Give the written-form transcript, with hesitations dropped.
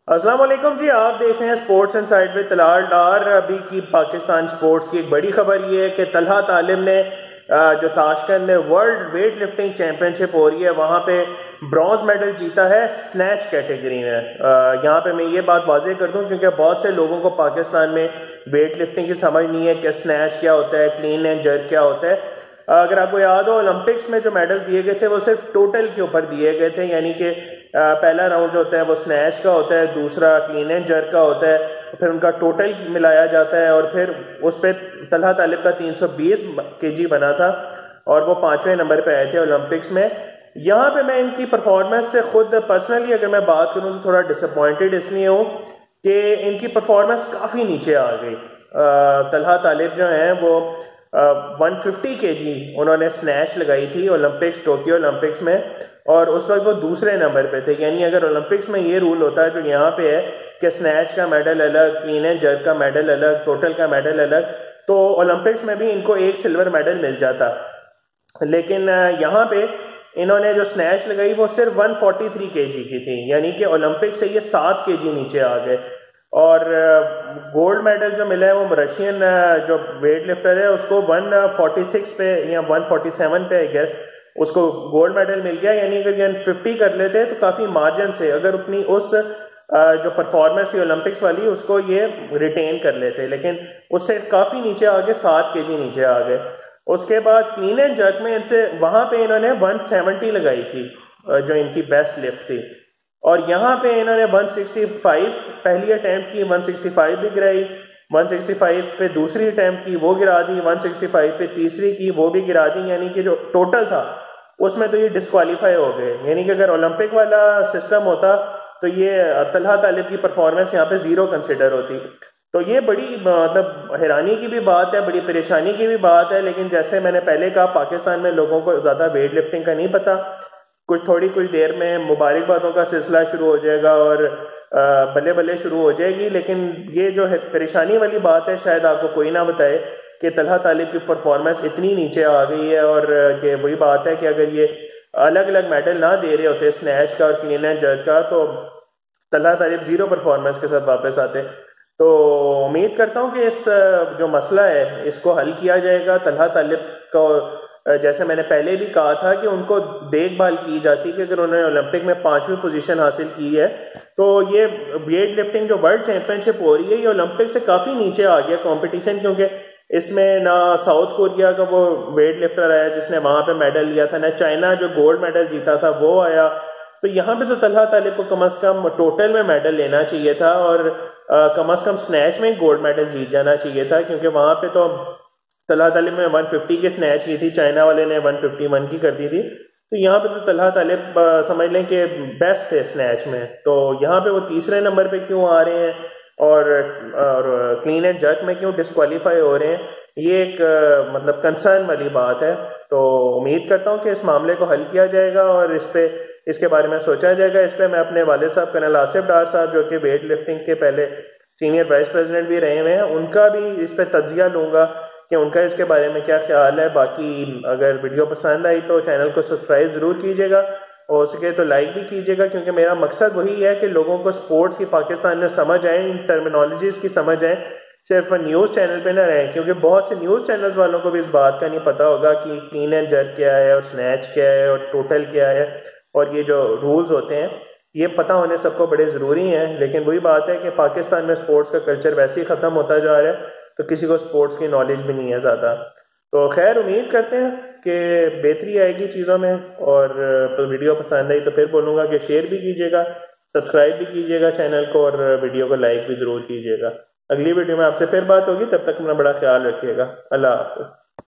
अस्सलाम वालेकुम जी। आप देख रहे हैं sports inside with Talal Dar. अभी की पाकिस्तान स्पोर्ट्स की एक बड़ी खबर ये है कि तलहा तालिब ने जो ताशकंद में वर्ल्ड वेट लिफ्टिंग चैंपियनशिप हो रही है वहाँ पे ब्रॉन्ज मेडल जीता है स्नैच कैटेगरी में। यहाँ पे मैं ये बात वाज़ेह कर दूँ क्योंकि बहुत से लोगों को पाकिस्तान में वेट लिफ्टिंग की समझ नहीं है कि स्नैच क्या होता है, क्लीन एंड जर्क क्या होता है। अगर आपको याद हो ओलंपिक्स में जो मेडल दिए गए थे वो सिर्फ टोटल के ऊपर दिए गए थे, यानी कि पहला राउंड जो होता है वो स्नैच का होता है, दूसरा क्लीन एंड जर्क का होता है, फिर उनका टोटल मिलाया जाता है और फिर उस पर तलहा तालिब का 320 केजी बना था और वो 5वें नंबर पे आए थे ओलंपिक्स में। यहाँ पे मैं इनकी परफॉर्मेंस से खुद पर्सनली अगर मैं बात करूँ तो थोड़ा डिसअपॉइंटेड इसलिए हूँ कि इनकी परफॉर्मेंस काफ़ी नीचे आ गई। तलहा तालिब जो हैं वो 150 केजी उन्होंने स्नैच लगाई थी ओलंपिक्स, टोक्यो ओलंपिक्स में, और उस वक्त वो दूसरे नंबर पे थे। यानी अगर ओलंपिक्स में ये रूल होता है जो यहाँ पे है कि स्नैच का मेडल अलग, क्लीन एंड जर्क का मेडल अलग, टोटल का मेडल अलग, तो ओलंपिक्स में भी इनको एक सिल्वर मेडल मिल जाता। लेकिन यहाँ पे इन्होंने जो स्नैच लगाई वो सिर्फ 143 केजी की थी, यानी कि ओलंपिक से ये 7 केजी नीचे आ गए। और गोल्ड मेडल जो मिला है वो रशियन जो वेट लिफ्टर है उसको 146 पे या 147 पे आई गेस उसको गोल्ड मेडल मिल गया। यानी अगर ये 50 कर लेते तो काफ़ी मार्जिन से अगर अपनी उस जो परफॉर्मेंस थी ओलंपिक्स वाली उसको ये रिटेन कर लेते, लेकिन उससे काफ़ी नीचे आ गए, 7 केजी नीचे आ गए। उसके बाद क्लीन एंड जर्क में इनसे वहाँ पे इन्होंने 170 लगाई थी जो इनकी बेस्ट लिफ्ट थी, और यहाँ पे इन्होंने 165 पहली अटैम्प्ट की, 165 भी गिराई, 165 पे दूसरी अटैम्प्ट की वो गिरा दी, 165 पे तीसरी की वो भी गिरा दी। यानी कि जो टोटल था उसमें तो ये डिस्क्वालीफाई हो गए। यानी कि अगर ओलंपिक वाला सिस्टम होता तो ये तलहा तालिब की परफॉर्मेंस यहाँ पे ज़ीरो कंसिडर होती। तो ये बड़ी मतलब हैरानी की भी बात है, बड़ी परेशानी की भी बात है। लेकिन जैसे मैंने पहले कहा, पाकिस्तान में लोगों को ज़्यादा वेट लिफ्टिंग का नहीं पता। कुछ देर में मुबारकबादों का सिलसिला शुरू हो जाएगा और बल्ले बल्ले शुरू हो जाएगी। लेकिन ये जो है परेशानी वाली बात है, शायद आपको कोई ना बताए कि तलहा तालिब की परफॉर्मेंस इतनी नीचे आ गई है। और ये वही बात है कि अगर ये अलग अलग मेडल ना दे रहे होते स्नैच का और क्लीन एंड जर्क का तो तलहा तालिब ज़ीरो परफॉर्मेंस के साथ वापस आते। तो उम्मीद करता हूँ कि इस जो मसला है इसको हल किया जाएगा। तलहा तालिब को जैसे मैंने पहले भी कहा था कि उनको देखभाल की जाती कि अगर उन्होंने ओलंपिक में 5वीं पोजीशन हासिल की है तो ये वेट लिफ्टिंग जो वर्ल्ड चैंपियनशिप हो रही है ये ओलंपिक से काफ़ी नीचे आ गया कंपटीशन, क्योंकि इसमें ना साउथ कोरिया का वो वेट लिफ्टर आया जिसने वहाँ पे मेडल लिया था, ना चाइना जो गोल्ड मेडल जीता था वो आया। तो यहाँ पे तो तलहा तालिब को कम से कम टोटल में मेडल लेना चाहिए था और कम से कम स्नैच में गोल्ड मेडल जीत जाना चाहिए था, क्योंकि वहाँ पे तो तलहा तालिब ने 150 की स्नैच की थी, चाइना वाले ने 151 की कर दी थी। तो यहाँ पे तो तलहा तालिब समझ लें कि बेस्ट थे स्नैच में, तो यहाँ पे वो तीसरे नंबर पे क्यों आ रहे हैं और क्लीन एंड जर्क में क्यों डिस्क्वालीफाई हो रहे हैं, ये एक मतलब कंसर्न वाली बात है। तो उम्मीद करता हूँ कि इस मामले को हल किया जाएगा और इसके बारे में सोचा जाएगा। इस पर मैं अपने वालिद साहब कर्नल आसिफ डार साहब जो कि वेट लिफ्टिंग के पहले सीनियर वाइस प्रेसिडेंट भी रहे हुए हैं, उनका भी इस पर तज्जिया लूँगा कि उनका इसके बारे में क्या ख्याल है। बाकी अगर वीडियो पसंद आई तो चैनल को सब्सक्राइब ज़रूर कीजिएगा, हो सके तो लाइक भी कीजिएगा, क्योंकि मेरा मकसद वही है कि लोगों को स्पोर्ट्स की पाकिस्तान में समझ आए, इन टर्मिनोलॉजीज़ की समझ आए, सिर्फ न्यूज़ चैनल पे ना रहें, क्योंकि बहुत से न्यूज़ चैनल्स वालों को भी इस बात का नहीं पता होगा कि क्लीन एंड जर्क क्या है और स्नैच क्या है और टोटल क्या है, और ये जो रूल्स होते हैं ये पता होने सबको बड़े ज़रूरी हैं। लेकिन वही बात है कि पाकिस्तान में स्पोर्ट्स का कल्चर वैसे ही ख़त्म होता जा रहा है, तो किसी को स्पोर्ट्स की नॉलेज भी नहीं है ज़्यादा। तो खैर उम्मीद करते हैं कि बेहतरी आएगी चीज़ों में, और तो वीडियो पसंद आई तो फिर बोलूँगा कि शेयर भी कीजिएगा, सब्सक्राइब भी कीजिएगा चैनल को, और वीडियो को लाइक भी ज़रूर कीजिएगा। अगली वीडियो में आपसे फिर बात होगी, तब तक अपना बड़ा ख्याल रखिएगा। अल्लाह हाफ़िज़।